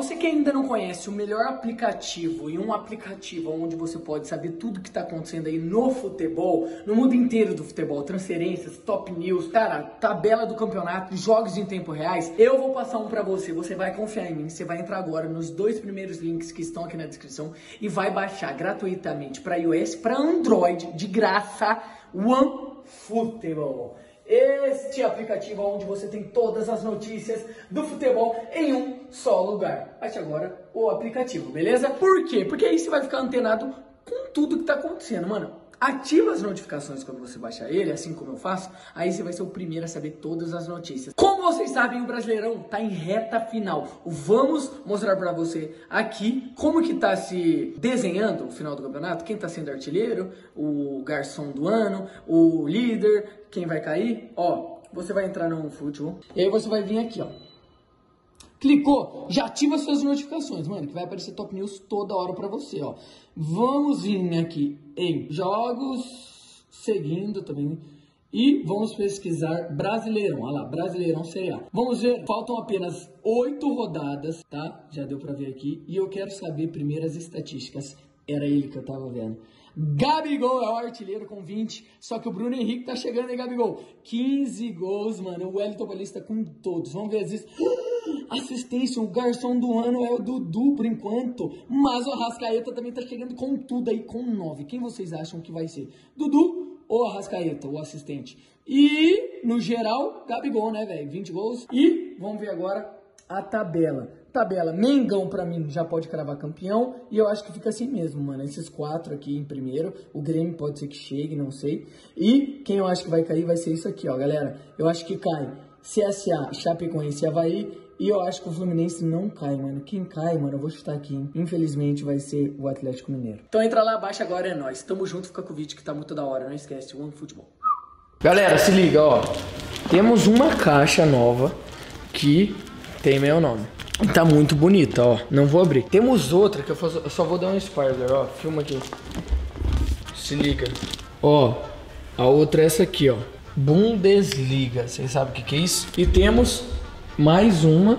você que ainda não conhece o melhor aplicativo e um aplicativo onde você pode saber tudo que tá acontecendo aí no futebol, no mundo inteiro do futebol, transferências, top news, cara, tabela do campeonato, jogos em tempo reais, eu vou passar um pra você, você vai confiar em mim, você vai entrar agora nos 2 primeiros links que estão aqui na descrição e vai baixar gratuitamente para iOS, para Android, de graça, OneFootball. Este aplicativo onde você tem todas as notícias do futebol em um só lugar. Baixe agora o aplicativo, beleza? Por quê? Porque aí você vai ficar antenado com tudo que tá acontecendo, mano. Ativa as notificações quando você baixar ele, assim como eu faço, aí você vai ser o primeiro a saber todas as notícias. Como vocês sabem, o Brasileirão tá em reta final. Vamos mostrar pra você aqui como que tá se desenhando o final do campeonato, quem tá sendo artilheiro, o garçom do ano, o líder, quem vai cair. Ó, você vai entrar no futebol e aí você vai vir aqui, ó. Clicou, já ativa suas notificações, mano, que vai aparecer Top News toda hora pra você, ó. Vamos vir aqui em jogos, seguindo também, e vamos pesquisar Brasileirão, olha lá, Brasileirão Série A. Vamos ver, faltam apenas 8 rodadas, tá? Já deu pra ver aqui, e eu quero saber primeiro as estatísticas. Era ele que eu tava vendo. Gabigol é o artilheiro com 20, só que o Bruno Henrique tá chegando aí, Gabigol. 15 gols, mano, o Wellington Paulista com todos. Vamos ver as assistência, o garçom do ano é o Dudu por enquanto, mas o Arrascaeta também tá chegando com tudo aí, com 9. Quem vocês acham que vai ser? Dudu ou Arrascaeta, o assistente? E, no geral, Gabigol, né, velho? 20 gols. E vamos ver agora a tabela. Tabela, Mengão pra mim já pode cravar campeão, e eu acho que fica assim mesmo, mano, esses 4 aqui em primeiro, o Grêmio pode ser que chegue, não sei, e quem eu acho que vai cair vai ser isso aqui, ó, galera, eu acho que cai CSA, Chapecoense e Avaí, e eu acho que o Fluminense não cai, mano, quem cai, mano, eu vou chutar aqui, hein? Infelizmente vai ser o Atlético Mineiro. Então entra lá, baixa agora, é nóis, tamo junto, fica com o vídeo que tá muito da hora, não esquece, OneFootball. Galera, se liga, ó, temos uma caixa nova que tem meu nome. Tá muito bonita, ó. Não vou abrir. Temos outra que eu só vou dar um spoiler, ó. Filma aqui. Se liga. Ó, a outra é essa aqui, ó. Bundesliga. Vocês sabem o que é isso? E temos mais uma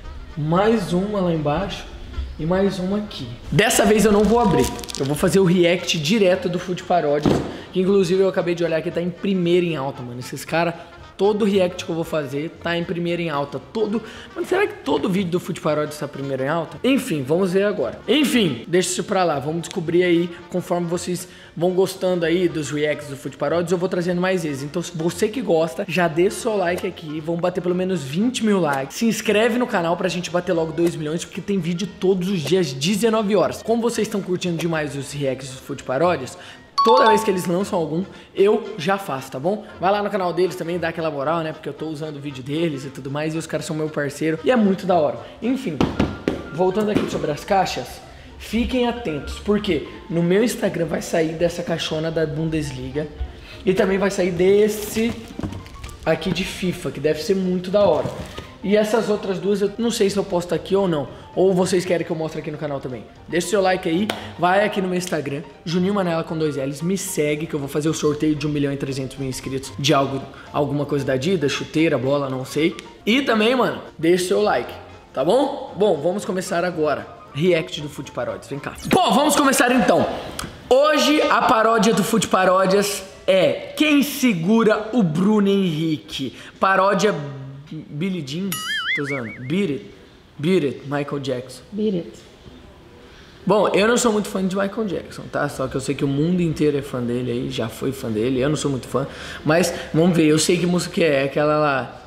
lá embaixo e mais uma aqui. Dessa vez eu não vou abrir. Eu vou fazer o react direto do Fute Paródias, que inclusive eu acabei de olhar que tá em primeiro em alta, mano. Esses caras... Todo react que eu vou fazer tá em primeiro em alta. Mas será que todo vídeo do Fute Paródias tá primeiro em alta? Enfim, vamos ver agora. Enfim, deixa isso pra lá. Vamos descobrir aí, conforme vocês vão gostando aí dos reacts do Fute Paródias, eu vou trazendo mais vezes. Então, se você que gosta, já deixa o seu like aqui. Vamos bater pelo menos 20 mil likes. Se inscreve no canal pra gente bater logo 2 milhões, porque tem vídeo todos os dias, 19 horas. Como vocês estão curtindo demais os reacts do Fute Paródias, toda vez que eles lançam algum, eu já faço, tá bom? Vai lá no canal deles também, dá aquela moral, né? Porque eu tô usando o vídeo deles e tudo mais, e os caras são meu parceiro, e é muito da hora. Enfim, voltando aqui sobre as caixas, fiquem atentos, porque no meu Instagram vai sair dessa caixona da Bundesliga, e também vai sair desse aqui de FIFA, que deve ser muito da hora. E essas outras duas eu não sei se eu posto aqui ou não. Ou vocês querem que eu mostre aqui no canal também. Deixa o seu like aí, vai aqui no meu Instagram, Juninho Manela com 2 L's, me segue que eu vou fazer o sorteio de 1.300.000 inscritos de alguma coisa da Adidas, chuteira, bola, não sei. E também, mano, deixa o seu like, tá bom? Bom, vamos começar agora. React do Fute Paródias, vem cá. Bom, vamos começar então. Hoje a paródia do Fute Paródias é quem segura o Bruno Henrique. Paródia Billie Jean, tô usando. Beat It, Michael Jackson. Beat It. Bom, eu não sou muito fã de Michael Jackson, tá? Só que eu sei que o mundo inteiro é fã dele aí, já foi fã dele. Eu não sou muito fã, mas vamos ver. Eu sei que música é aquela lá.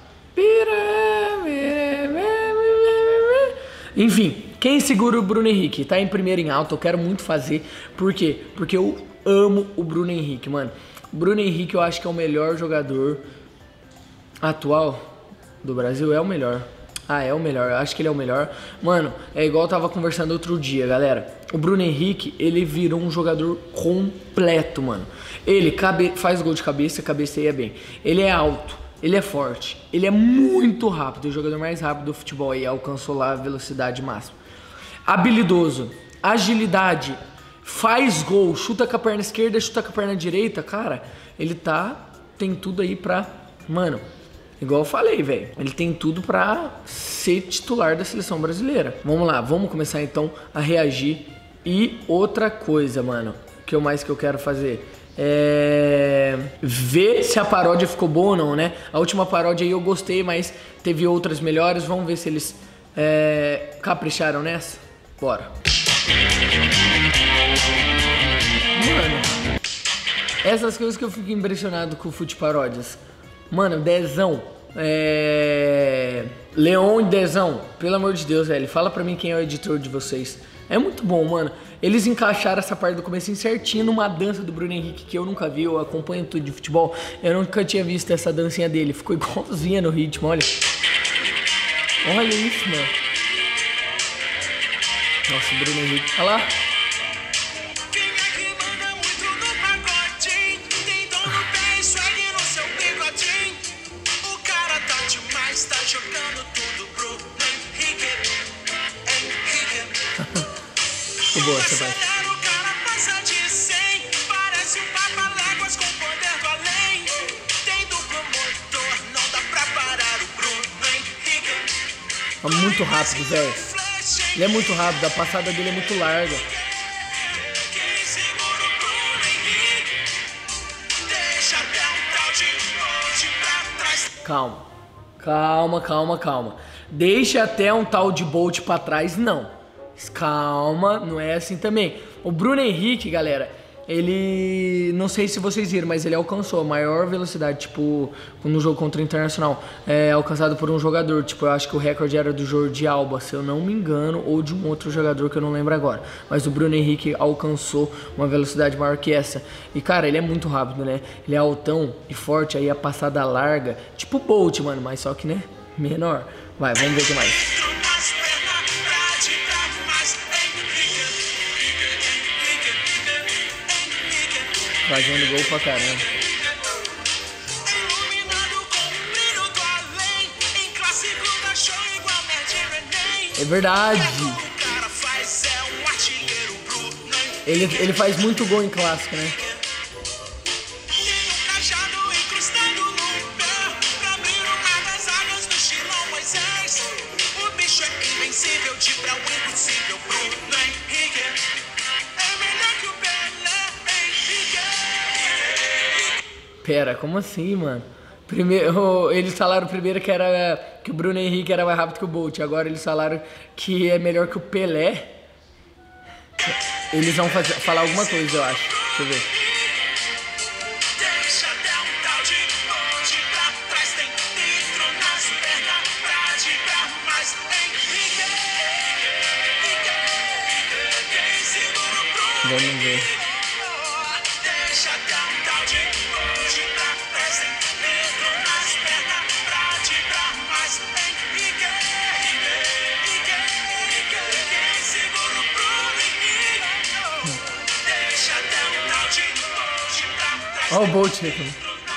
Enfim, quem segura o Bruno Henrique? Tá em primeiro em alta, eu quero muito fazer. Por quê? Porque eu amo o Bruno Henrique, mano. O Bruno Henrique eu acho que é o melhor jogador atual do Brasil, é o melhor. Ah, é o melhor, eu acho que ele é o melhor. Mano, é igual eu tava conversando outro dia, galera. O Bruno Henrique, ele virou um jogador completo, mano. Ele faz gol de cabeça, cabeceia bem. Ele é alto, ele é forte, ele é muito rápido. O jogador mais rápido do futebol aí, alcançou lá a velocidade máxima. Habilidoso, agilidade, faz gol, chuta com a perna esquerda, chuta com a perna direita. Cara, ele tem tudo aí pra... Mano, Igual eu falei, velho. Ele tem tudo pra ser titular da seleção brasileira. Vamos lá, vamos começar então a reagir. E outra coisa, mano, que eu quero fazer é ver se a paródia ficou boa ou não, né? A última paródia aí eu gostei, mas teve outras melhores. Vamos ver se eles capricharam nessa. Bora. Mano, essas coisas que eu fico impressionado com o Fute Paródias. Mano, Dezão. Leon e Dezão. Pelo amor de Deus, velho. Fala pra mim quem é o editor de vocês. É muito bom, mano. Eles encaixaram essa parte do começo certinho numa dança do Bruno Henrique que eu nunca vi. Eu acompanho tudo de futebol. Eu nunca tinha visto essa dancinha dele. Ficou igualzinha no ritmo, olha. Olha isso, mano. Nossa, o Bruno Henrique. Olha lá. Boa, essa vai. É muito rápido, velho. Ele é muito rápido, a passada dele é muito larga. Calma. Calma, calma, calma. Deixa até um tal de Bolt pra trás, não. Calma, não é assim também. O Bruno Henrique, galera, ele... Não sei se vocês viram, mas ele alcançou a maior velocidade, tipo, no jogo contra o Internacional. Alcançado por um jogador. Tipo, eu acho que o recorde era do Jordi Alba, se eu não me engano, ou de um outro jogador que eu não lembro agora. Mas o Bruno Henrique alcançou uma velocidade maior que essa. E, cara, ele é muito rápido, né? Ele é altão e forte, aí a passada larga. Tipo o Bolt, mano, mas só que, né, menor. Vai, vamos ver o que mais. Fazendo gol pra caramba. É verdade. Ele faz muito gol em clássico, né? Pera, como assim, mano? Primeiro, eles falaram primeiro que o Bruno Henrique era mais rápido que o Bolt. Agora eles falaram que é melhor que o Pelé. Eles vão falar alguma coisa, eu acho. Deixa eu ver. Vamos ver. Olha o Bolt aqui.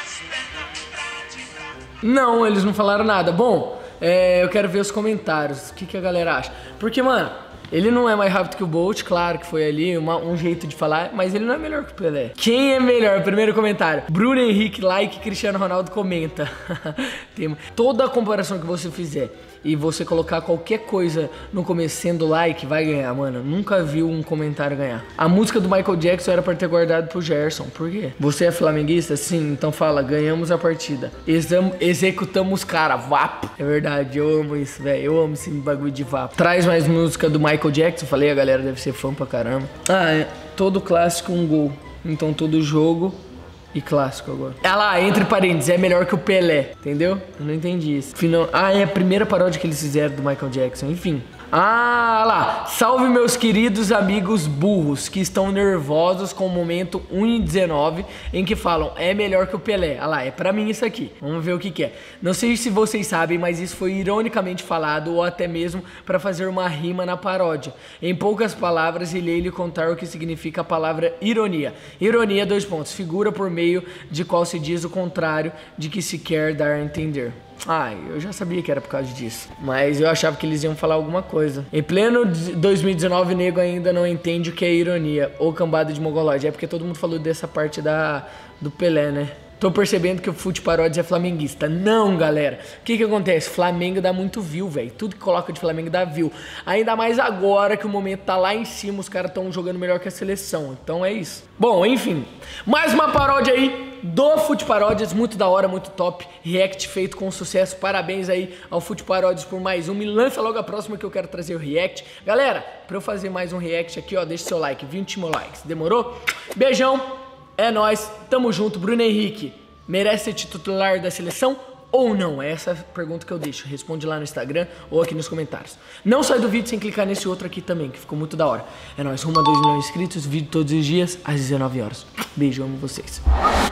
Não, eles não falaram nada. Bom, eu quero ver os comentários. O que a galera acha? Porque, mano, ele não é mais rápido que o Bolt, claro que foi ali um jeito de falar, mas ele não é melhor que o Pelé. Quem é melhor? Primeiro comentário. Bruno Henrique, like, Cristiano Ronaldo, comenta. Tem toda a comparação que você fizer e você colocar qualquer coisa no começo sendo like, vai ganhar, mano. Nunca vi um comentário ganhar. A música do Michael Jackson era pra ter guardado pro Gerson. Por quê? Você é flamenguista? Sim, então fala, ganhamos a partida. Executamos cara, vapo. É verdade, eu amo isso, velho. Eu amo esse bagulho de vapo. Traz mais música do Michael Jackson. Falei, a galera deve ser fã pra caramba. Todo clássico um gol. Então todo jogo e clássico agora. Lá, entre parênteses, é melhor que o Pelé, entendeu? Eu não entendi isso. É a primeira paródia que eles fizeram do Michael Jackson, enfim. Lá, salve meus queridos amigos burros que estão nervosos com o momento 1:19 em que falam, é melhor que o Pelé. Lá, é pra mim isso aqui. Vamos ver o que é. Não sei se vocês sabem, mas isso foi ironicamente falado ou até mesmo pra fazer uma rima na paródia. Em poucas palavras, irei lhe contar o que significa a palavra ironia. Ironia, 2 pontos, figura por meio de qual se diz o contrário de que se quer dar a entender. Eu já sabia que era por causa disso, mas eu achava que eles iam falar alguma coisa. Em pleno 2019, nego ainda não entende o que é ironia ou cambada de mongoloide. É porque todo mundo falou dessa parte do Pelé, né? tô percebendo que o Fute Paródias é flamenguista. Não, galera. O que acontece? Flamengo dá muito view, velho. Tudo que coloca de Flamengo dá view. Ainda mais agora que o momento tá lá em cima, os caras estão jogando melhor que a seleção. Então é isso. Bom, enfim. Mais uma paródia aí do Fute Paródias, muito da hora, muito top. React feito com sucesso. Parabéns aí ao Fute Paródias por mais um. Me lança logo a próxima que eu quero trazer o react. Galera, pra eu fazer mais um react aqui, ó, deixa seu like, 20 mil likes. Demorou? Beijão. É nóis, tamo junto. Bruno Henrique, merece ser titular da seleção ou não? É essa a pergunta que eu deixo. Responde lá no Instagram ou aqui nos comentários. Não sai do vídeo sem clicar nesse outro aqui também, que ficou muito da hora. É nóis, rumo a 2 milhões de inscritos, vídeo todos os dias, às 19 horas. Beijo, amo vocês.